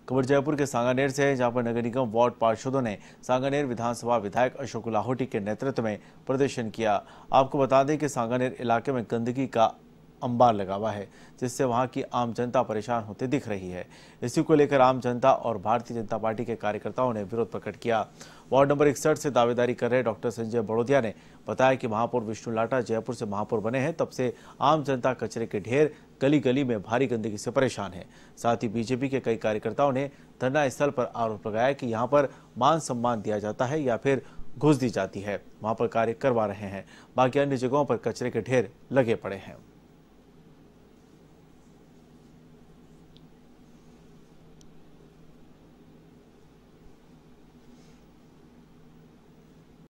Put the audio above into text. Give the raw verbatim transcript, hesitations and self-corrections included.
खबर जयपुर के सांगानेर से है, जहां पर नगर निगम वार्ड पार्षदों ने सांगानेर विधानसभा विधायक अशोक लाहोटी के नेतृत्व में प्रदर्शन किया। आपको बता दें कि सांगानेर इलाके में गंदगी का अंबार लगा हुआ है, जिससे वहां की आम जनता परेशान होते दिख रही है। इसी को लेकर आम जनता और भारतीय जनता पार्टी के कार्यकर्ताओं ने विरोध प्रकट किया। वार्ड नंबर इकसठ से दावेदारी कर रहे डॉक्टर संजय बड़ोदिया ने बताया कि महापौर विष्णु लाटा जयपुर से महापौर बने हैं, तब से आम जनता कचरे के ढेर गली गली में भारी गंदगी से परेशान है। साथ ही बीजेपी के कई कार्यकर्ताओं ने धरना स्थल पर आरोप लगाया कि यहाँ पर मान सम्मान दिया जाता है या फिर घूस दी जाती है। वहां पर कार्य करवा रहे हैं, बाकी अन्य जगहों पर कचरे के ढेर लगे पड़े हैं।